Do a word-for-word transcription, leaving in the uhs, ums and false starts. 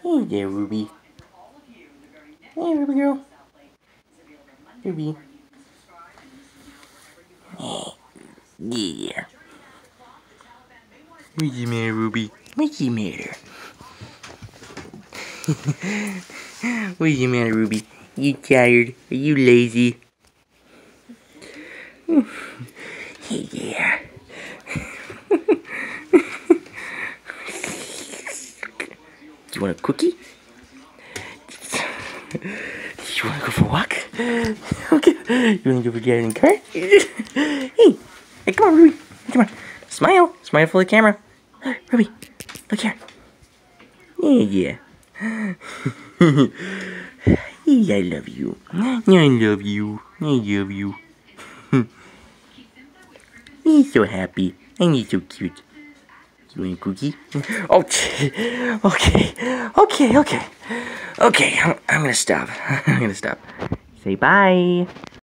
Hey there, Ruby. Hey, Ruby girl. Ruby. Yeah. What's the matter, Ruby? What's the matter? What's the matter, Ruby? You tired? Are you lazy? Hey there. Do you want a cookie? You wanna go for a walk? Okay. You wanna go for a garden cart? Hey! Hey, come on, Ruby. Come on. Smile. Smile for the camera. Ruby, look here. Yeah, yeah. I love you. I love you. I love you. He's so happy. And he's so cute. You want a cookie? Okay. Okay. Okay, okay. Okay, I'm, I'm gonna stop. I'm gonna stop. Say bye.